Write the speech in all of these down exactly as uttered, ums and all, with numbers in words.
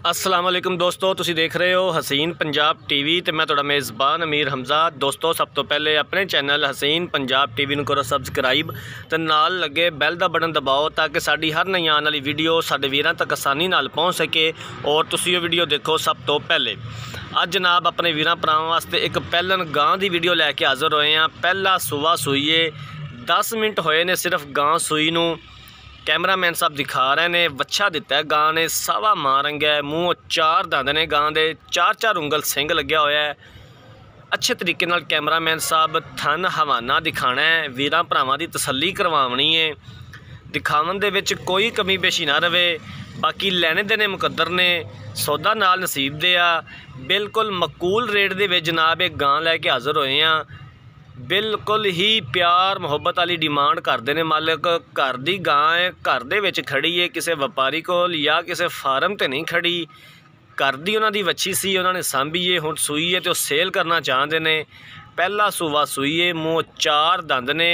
अस्सलाम वालेकुम दोस्तों, तुसी देख रहे हो हसीन पंजाब टीवी तो मैं तुहाडा मेज़बान अमीर हमजा। दोस्तों सब तो पहले अपने चैनल हसीन पंजाब टीवी नूं करो सबसक्राइब तो नाल लगे बैल का बटन दबाओ ताकि साड़ी हर नई आने वाली वीडियो साडे वीरां तक आसानी नाल पहुँच सके और तुसी वो वीडियो देखो सब तो पहले। अज जनाब अपने वीरां भरावां वास्ते एक पहलन गां की वीडियो लैके हाज़र होए हैं। पहला सूआ सूईए दस मिनट होए ने सिर्फ गां सूई नूं। कैमरामैन साहब दिखा रहे ने वच्छा दिता है गां ने, सावा मारंग है, मूँह चार दंद ने गां दे, चार चार उंगल सिंग लग्या होया है। अच्छे तरीके नाल कैमरामैन साहब थन हवाना दिखाना है, वीरां भरावां दी तसल्ली करवावनी है, दिखावन दे विच कोई कमी पेशी ना रवे। बाकी लैने देने मुकद्दर ने, सौदा नाल नसीब दे आ। बिल्कुल मकूल रेट दे विच जनाब एक गां लैके हाज़र होए हैं। बिल्कुल ही प्यार मुहब्बत वाली डिमांड करते हैं मालिक। घर की गां है, घर दे विच खड़ी है, किसी व्यापारी कोल या किसी फार्म ते नहीं खड़ी। घर की उन्होंने वच्छी सी, उन्होंने सांभी है, हुण सूई है तो सेल करना चाहते हैं। पहला सूआ सूई है, मूँह चार दंद ने,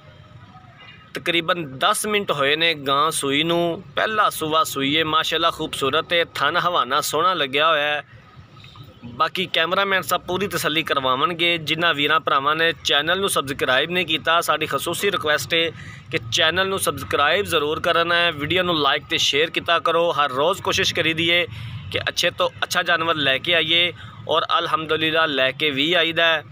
तकरीबन दस मिनट होए ने गां सूई नूं। पहला सूआ सूई है, माशाअल्लाह खूबसूरत है, थन हवाना सोहना लग्या होया है। बाकी कैमरामैन साहब पूरी तसल्ली करवावणगे। जिन्हां वीरां भरावां ने चैनल नूं सबसक्राइब नहीं किया, साडी खसूसी रिक्वेस्ट है कि चैनल नूं सबसक्राइब ज़रूर करना है, वीडियो नूं लाइक ते शेयर किया करो। हर रोज़ कोशिश करी दी है कि अच्छे तो अच्छा जानवर लैके आइए और अल्हम्दुलिल्लाह लैके भी आईदा है।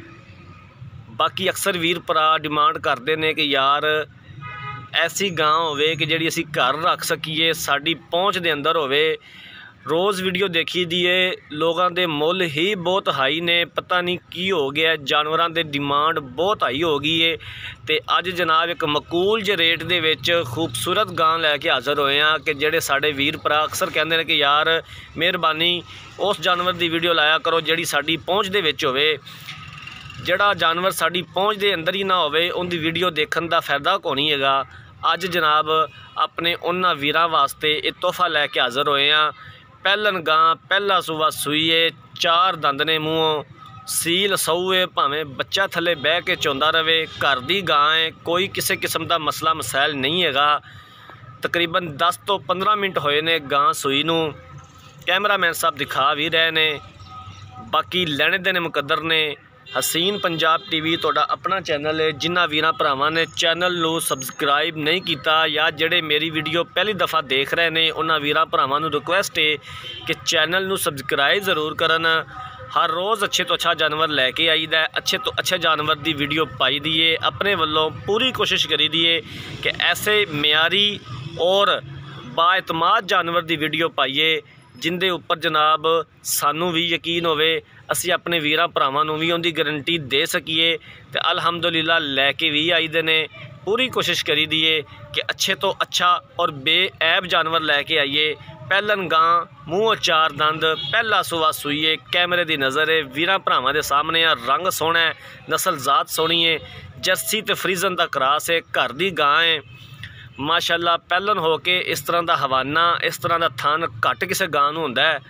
बाकी अक्सर वीर भरा डिमांड करते हैं कि यार ऐसी गां होवे कि जिहड़ी असीं घर रख सकीए, साडी पहुँच दे अंदर होवे। रोज़ वीडियो देखी दी है, लोगों के मुल ही बहुत हाई ने, पता नहीं की हो गया, जानवरों की डिमांड बहुत हाई हो गई है। तो अज जनाब एक मकूल जे रेट दे विच खूबसूरत गां लैके हाज़र होए हैं कि जेड़े साडे वीर भरा अक्सर कहते हैं कि यार मेहरबानी उस जानवर की वीडियो लाया करो जिहड़ी साडी पहुँच दे विच होवे। जिहड़ा जानवर साडी पहुँच दे अंदर ही ना होवे उनकी वीडियो देखने का फायदा कोई नहीं हैगा। अज जनाब अपने उन्हां वीरां वास्ते एक तोहफा लैके हाज़र होए हैं। पहलन गां पहला सूआ सूईए, चार दंद ने, मूँहों सील सऊए, भावें बच्चा थले बह के चौंदा रवे। घर की गां है, कोई किसी किस्म का मसला मसैल नहीं हैगा। तकरीबन दस तो पंद्रह मिनट होए ने गां सूई नूं। कैमरामैन साहब दिखा भी रहे ने। बाकी लैने देने मुकद्दर ने। हसीन पंजाब टीवी तुहाडा अपना चैनल है। जिन्हां वीरां भरावां ने चैनल नूं सबसक्राइब नहीं किया या जिहड़े मेरी वीडियो पहली दफ़ा देख रहे हैं उन्हां वीरां भरावां नूं रिक्वेस्ट है कि चैनल नूं सबसक्राइब ज़रूर करन। हर रोज़ अच्छे तो अच्छा जानवर लैके आईदा है, अच्छे तो अच्छे जानवर की वीडियो पाई दी है। अपने वालों पूरी कोशिश करी दी है कि ऐसे म्यारी और बाएतमाद जानवर की वीडियो पाइए जिंदे उपर जनाब सानू भी यकीन होवे, असी अपने वीरां भरावां नूं भी उनकी गारंटी दे सकीए। तो अल्हम्दुलिल्लाह लैके भी आईदे ने। पूरी कोशिश करी दी है कि अच्छे तो अच्छा और बेऐब जानवर लैके आइए। पहलन गां, मूँह चार दंद, पहला सूआ सूईए, कैमरे की नज़र है, वीरां भरावां दे सामने आ। रंग सोहना है, नस्ल जात सोहनी है, जर्सी ते फ्रीजन का क्रास है, घर की गां है माशाअल्लाह। पहलन हो के इस तरह का हवाना, इस तरह का थन घट किसी गां नूं हुंदा है।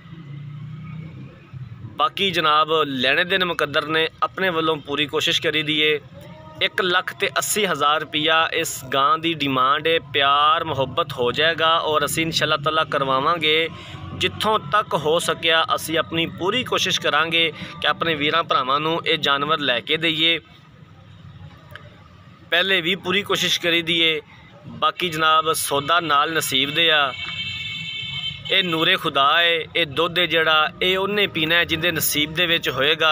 बाकी जनाब लैने देने मुकद्दर ने, अपने वालों पूरी कोशिश करी दी है। एक लख ते अस्सी हज़ार रुपया इस गां की डिमांड है। प्यार मुहब्बत हो जाएगा और असी इंशाअल्लाह ताला करवावांगे। जिथों तक हो सकिया असी अपनी पूरी कोशिश करांगे कि अपने वीरां भरावां नूं ये जानवर लैके दईए। पहले भी पूरी कोशिश करी दी है। बाकी जनाब सौदा नाल नसीब दे आ। ये नूरे खुदा है, ये दुध है जिहड़ा ये उन्हें पीना है जिंदे नसीब दे विच होएगा।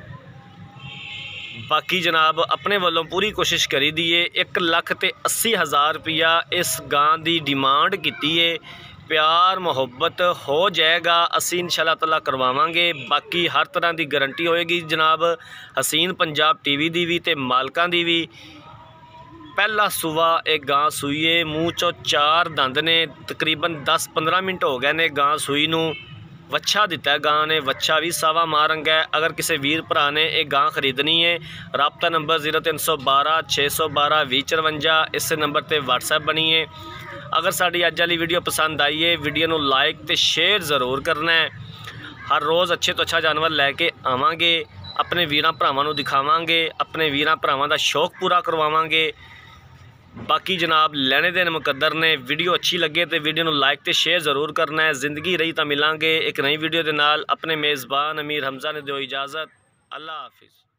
बाकी जनाब अपने वालों पूरी कोशिश करी दी है। एक लख ते अस्सी हज़ार रुपया इस गां की डिमांड की है। प्यार मुहब्बत हो जाएगा, असी इंशाअल्लाह ताला करवावांगे। बाकी हर तरह की गारंटी होएगी जनाब हसीन पंजाब टीवी की भी ते मालकां दी भी। पहला सूआ एक गां सूईए, मूँह चो चार दंद ने, तकरीबन दस पंद्रह मिनट हो गए ने गां सूई नूं। वच्छा दिता है गां ने, वच्छा भी सावा मारंग है। अगर किसी वीर भरा ने एक गां खरीदनी है, राबता नंबर जीरो तीन सौ बारह छे सौ बारह भी चरवंजा, इस नंबर पर व्हाट्सएप बनी है। अगर साड़ी अज वाली वीडियो पसंद आई है, वीडियो नूं लाइक तो शेयर ज़रूर करना है। हर रोज़ अच्छे तो अच्छा जानवर लैके आवांगे, अपने वीरां भरावां नूं दिखावांगे, अपने वीरां भरावां दा शौक पूरा करवावांगे। बाकी जनाब लेने देने मुकद्दर ने। वीडियो अच्छी लगे तो वीडियो को लाइक तो शेयर ज़रूर करना है। जिंदगी रही तो मिलांगे एक नई वीडियो के नाल। अपने मेज़बान अमीर हमजा ने दो इजाज़त। अल्लाह हाफिज़।